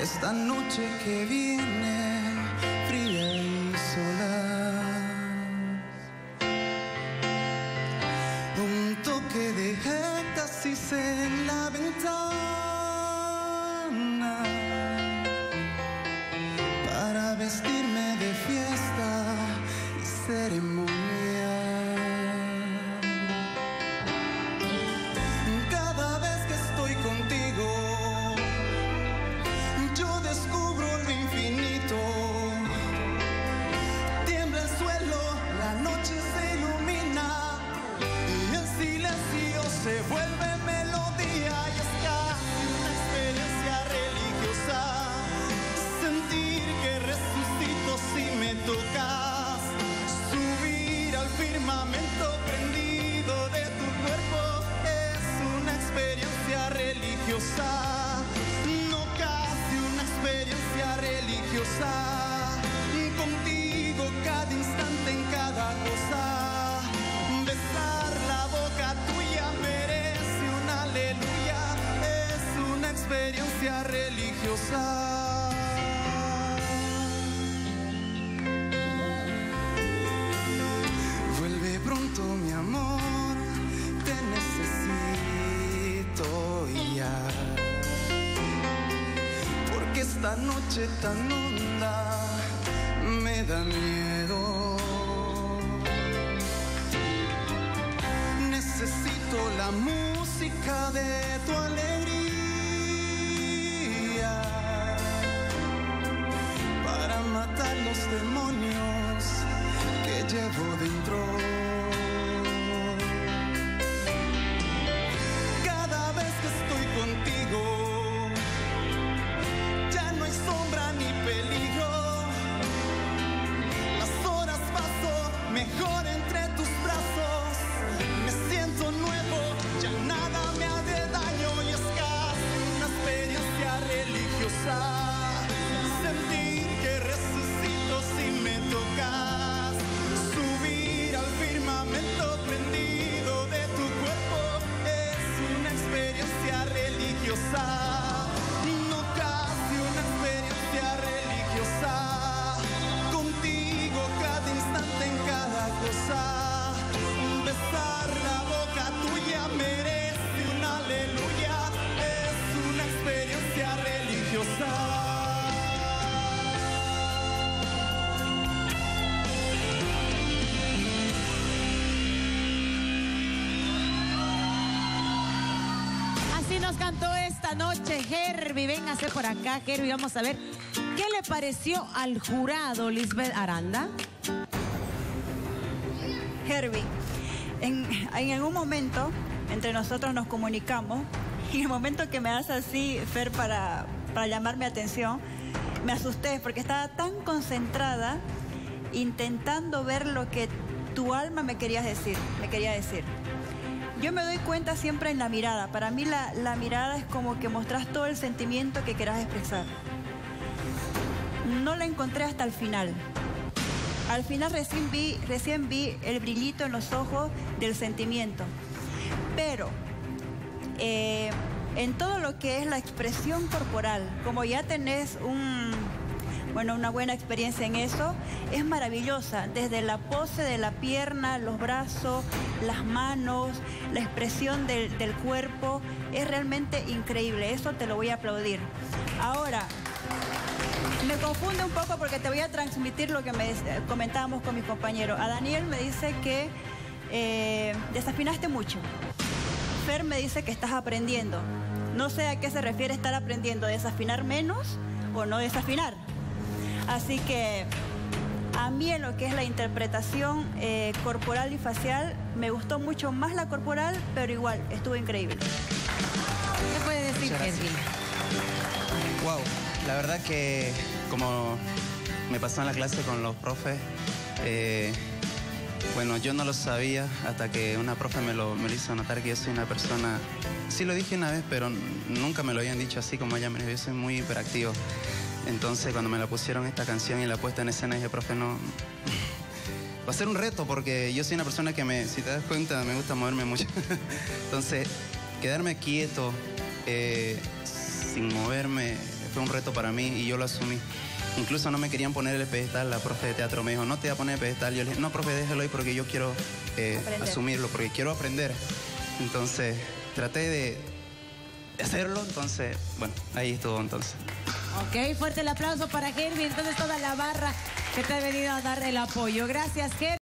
esta noche que viene, fría y sola. Un toque de éxtasis en la ventana para vestirme de fiesta y ceremonia. Cada vez que estoy contigo, yo descubro lo infinito. Tiembla el suelo, la noche se ilumina y el silencio se vuelve melodía. Y es casi una experiencia religiosa, sentir que resucito si me tocas, subir al firmamento prendido de tu cuerpo. Es una experiencia religiosa, no casi una experiencia religiosa. Contigo cada instante en cada cosa, besar la boca tuya merece un aleluya. Es una experiencia religiosa. Vuelve pronto mi amor, te necesito ya, porque esta noche tan honda me da miedo. Necesito la música de tu alegría para matar los demonios que llevo dentro. Cada vez que estoy contigo, ya no hay sombra ni peligro. Las horas paso mejor entre tus brazos. Me siento nuevo, ya nada me hace daño. Y es casi una experiencia religiosa, sentir que resucito si me tocas, subir al firmamento prendido de tu cuerpo. Es una experiencia religiosa, no casi una experiencia religiosa. Contigo cada instante en cada cosa, besar la boca tuya merece un aleluya. Es una experiencia religiosa. Así nos cantó esta noche Herbie. Véngase por acá, Herbie. Vamos a ver qué le pareció al jurado, Lisbeth Aranda. Herbie, en algún momento entre nosotros nos comunicamos y en el momento que me hace así, Fer, para llamar mi atención, me asusté porque estaba tan concentrada intentando ver lo que tu alma me quería decir. Yo me doy cuenta siempre en la mirada. Para mí la mirada es como que mostrás todo el sentimiento que querás expresar. No la encontré hasta el final. Al final recién vi el brillito en los ojos del sentimiento. Pero en todo lo que es la expresión corporal, como ya tenés una buena experiencia en eso, es maravillosa. Desde la pose de la pierna, los brazos, las manos, la expresión del cuerpo, es realmente increíble. Eso te lo voy a aplaudir. Ahora, me confunde un poco porque te voy a transmitir lo que comentábamos con mis compañeros. A Daniel me dice que desafinaste mucho. Fer me dice que estás aprendiendo. No sé a qué se refiere estar aprendiendo, desafinar menos o no desafinar. Así que a mí en lo que es la interpretación corporal y facial, me gustó mucho más la corporal, pero igual, estuvo increíble. ¿Qué puede decir Herbie? Wow, la verdad que como me pasó en la clase con los profes, bueno, yo no lo sabía hasta que una profe me lo hizo notar, que yo soy una persona, sí lo dije una vez, pero nunca me lo habían dicho así como ella me dijo, yo soy muy hiperactivo. Entonces cuando me la pusieron esta canción y la puesta en escena, dije, profe, no, va a ser un reto porque yo soy una persona que si te das cuenta, me gusta moverme mucho. Entonces, quedarme quieto, sin moverme, fue un reto para mí y yo lo asumí. Incluso no me querían poner el pedestal, la profe de teatro me dijo, no te voy a poner el pedestal. Yo le dije, no, profe, déjelo ahí porque yo quiero asumirlo, porque quiero aprender. Entonces, traté de hacerlo, entonces, bueno, ahí estuvo entonces. Ok, fuerte el aplauso para Herbie, entonces toda la barra que te ha venido a dar el apoyo. Gracias, Herbie.